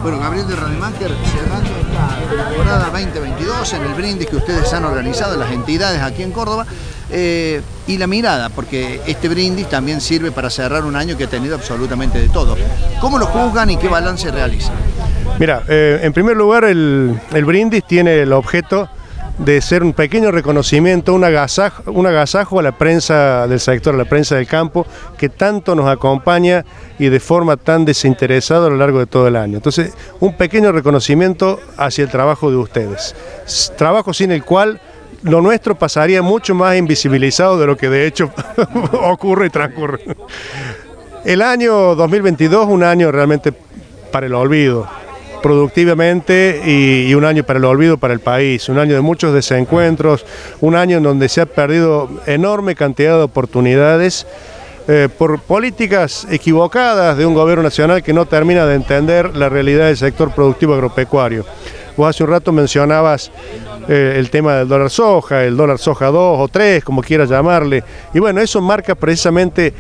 Bueno, Gabriel de Rademacher, cerrando esta temporada 2022 en el brindis que ustedes han organizado, las entidades aquí en Córdoba, y la mirada, porque este brindis también sirve para cerrar un año que ha tenido absolutamente de todo. ¿Cómo lo juzgan y qué balance realizan? Mira, en primer lugar el brindis tiene el objeto de ser un pequeño reconocimiento, un agasajo a la prensa del sector, a la prensa del campo, que tanto nos acompaña y de forma tan desinteresada a lo largo de todo el año. Entonces, un pequeño reconocimiento hacia el trabajo de ustedes. Trabajo sin el cual lo nuestro pasaría mucho más invisibilizado de lo que de hecho ocurre y transcurre. El año 2022, un año realmente para el olvido, productivamente, y un año para el olvido para el país, un año de muchos desencuentros, un año en donde se ha perdido enorme cantidad de oportunidades por políticas equivocadas de un gobierno nacional que no termina de entender la realidad del sector productivo agropecuario. Vos hace un rato mencionabas el tema del dólar soja 2 o 3, como quieras llamarle, y bueno, eso marca precisamente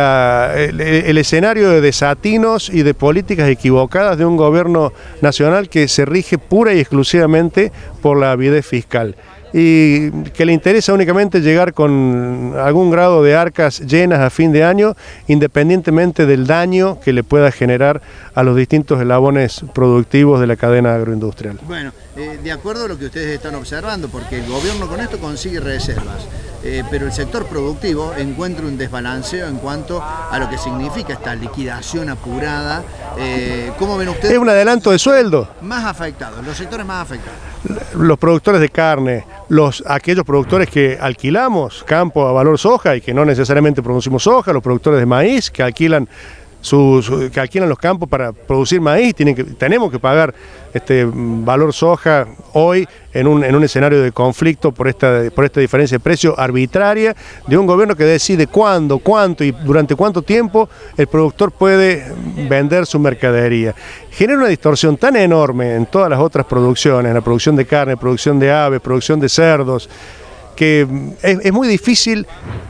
el escenario de desatinos y de políticas equivocadas de un gobierno nacional que se rige pura y exclusivamente por la avidez fiscal y que le interesa únicamente llegar con algún grado de arcas llenas a fin de año, independientemente del daño que le pueda generar a los distintos eslabones productivos de la cadena agroindustrial. Bueno, de acuerdo a lo que ustedes están observando, porque el gobierno con esto consigue reservas, pero el sector productivo encuentra un desbalanceo en cuanto a lo que significa esta liquidación apurada. ¿Cómo ven ustedes? Es un adelanto de sueldo. Más afectados, los sectores más afectados. Los productores de carne, aquellos productores que alquilamos campo a valor soja y que no necesariamente producimos soja, los productores de maíz que alquilan los campos para producir maíz, tenemos que pagar valor soja hoy en un escenario de conflicto por esta diferencia de precio arbitraria de un gobierno que decide cuándo, cuánto y durante cuánto tiempo el productor puede vender su mercadería. Genera una distorsión tan enorme en todas las otras producciones, en la producción de carne, producción de aves, producción de cerdos, que es muy difícil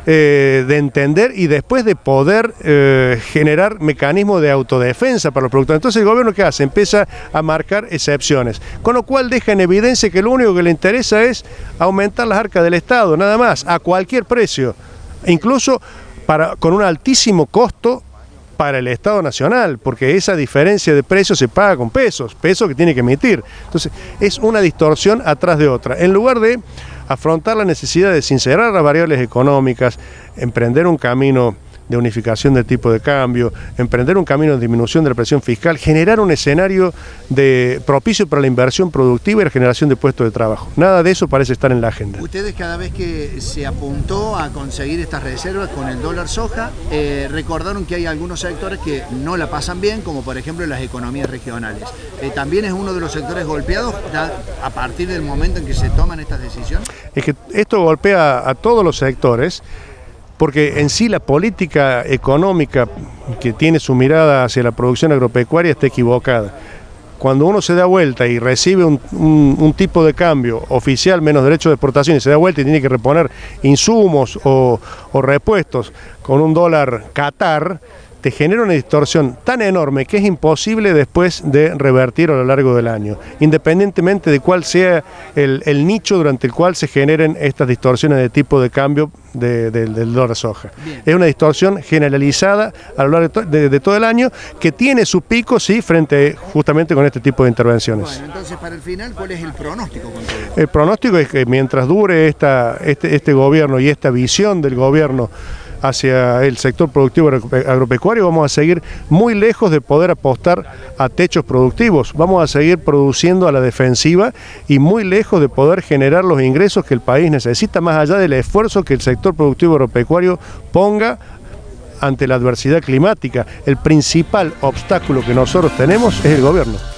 de entender y después de poder generar mecanismos de autodefensa para los productores. Entonces el gobierno, ¿qué hace? Empieza a marcar excepciones, con lo cual deja en evidencia que lo único que le interesa es aumentar las arcas del Estado, nada más, a cualquier precio, incluso con un altísimo costo para el Estado Nacional, porque esa diferencia de precios se paga con pesos que tiene que emitir. Entonces es una distorsión atrás de otra. En lugar de afrontar la necesidad de sincerar las variables económicas, emprender un camino de unificación del tipo de cambio, emprender un camino de disminución de la presión fiscal, generar un escenario propicio para la inversión productiva y la generación de puestos de trabajo. Nada de eso parece estar en la agenda. Ustedes, cada vez que se apuntó a conseguir estas reservas con el dólar soja, recordaron que hay algunos sectores que no la pasan bien, como por ejemplo las economías regionales. ¿También es uno de los sectores golpeados a partir del momento en que se toman estas decisiones? Es que esto golpea a todos los sectores, porque en sí la política económica que tiene su mirada hacia la producción agropecuaria está equivocada. Cuando uno se da vuelta y recibe un tipo de cambio oficial menos derecho de exportación y se da vuelta y tiene que reponer insumos o repuestos con un dólar Qatar, te genera una distorsión tan enorme que es imposible después de revertir a lo largo del año, independientemente de cuál sea el nicho durante el cual se generen estas distorsiones de tipo de cambio del dólar soja. Bien. Es una distorsión generalizada a lo largo de todo el año que tiene su pico, sí, justamente con este tipo de intervenciones. Bueno, entonces para el final, ¿cuál es el pronóstico con todo esto? El pronóstico es que mientras dure este gobierno y esta visión del gobierno hacia el sector productivo agropecuario, vamos a seguir muy lejos de poder apostar a techos productivos. Vamos a seguir produciendo a la defensiva y muy lejos de poder generar los ingresos que el país necesita, más allá del esfuerzo que el sector productivo agropecuario ponga ante la adversidad climática. El principal obstáculo que nosotros tenemos es el gobierno.